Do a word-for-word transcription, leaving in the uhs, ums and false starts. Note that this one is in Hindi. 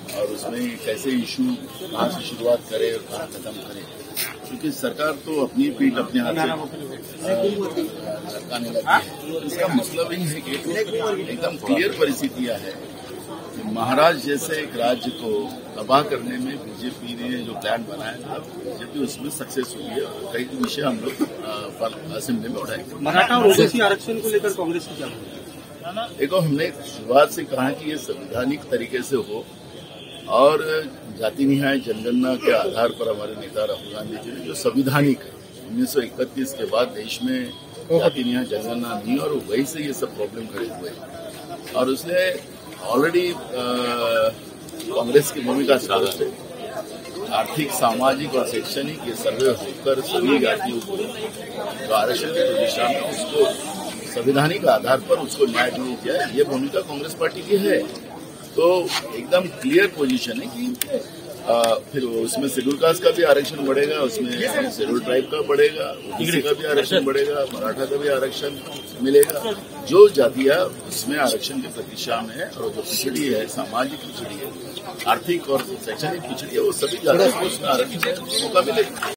और उसमें कैसे इशू कहाँ से शुरुआत करे और कहाँ खत्म करे, क्योंकि सरकार तो अपनी पीठ अपने हाथ से लटकाने लगी है। इसका मतलब ही है कि एकदम क्लियर परिस्थितियां है कि महाराष्ट्र जैसे एक राज्य को तबाह करने में बीजेपी ने जो प्लान बनाया था, बीजेपी उसमें सक्सेस हुई है। और कई विषय हम लोग असेंबली में उठाएंगे। मराठा और ओबीसी आरक्षण को लेकर कांग्रेस की क्या है? देखो, हमने शुरुआत से कहा कि ये संवैधानिक तरीके से हो और जाति निहाय जनगणना के आधार पर हमारे नेता राहुल गांधी जी ने जो संविधानिक है, उन्नीस सौ इकतीस के बाद देश में जाति निहाय जनगणना नहीं, और वही से ये सब प्रॉब्लम खड़े हुए। और उसने ऑलरेडी कांग्रेस की भूमिका स्पष्ट है, आर्थिक, सामाजिक और शैक्षणिक ये सर्वे होकर सभी जातियों को जो आरक्षण की दिशा में उसको संवैधानिक आधार पर उसको न्याय दिया जाए, ये भूमिका कांग्रेस पार्टी की है। तो एकदम क्लियर पोजीशन है कि आ, फिर उसमें शेड्यूल कास्ट का भी आरक्षण बढ़ेगा, उसमें शेड्यूल ट्राइब का बढ़ेगा, ओबीसी का भी आरक्षण बढ़ेगा, मराठा का भी आरक्षण मिलेगा। जो जातियां उसमें आरक्षण की प्रतीक्षा में है और जो पिछड़ी है, सामाजिक पिछड़ी है, आर्थिक और शैक्षणिक पिछड़ी है, वो सभी जातियों को उसमें आरक्षण मौका मिलेगा।